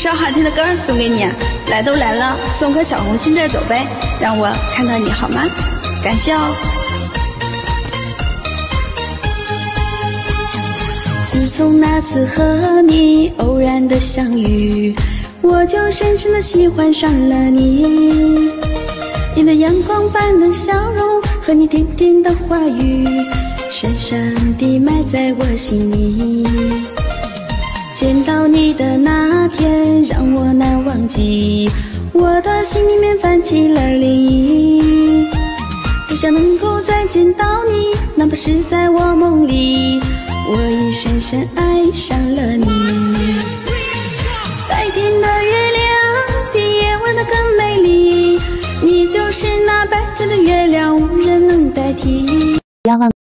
首好听的歌送给你，来都来了，送颗小红心带走呗，让我看到你好吗？感谢哦。自从那次和你偶然的相遇，我就深深的喜欢上了你。你的阳光般的笑容和你甜甜的话语，深深地埋在我心里。见到你的那天让我难忘记，我的心里面泛起了涟漪。多想能够再见到你，哪怕是在我梦里，我已深深爱上了你。白天的月亮比夜晚的更美丽，你就是那白天的月亮，无人能代替。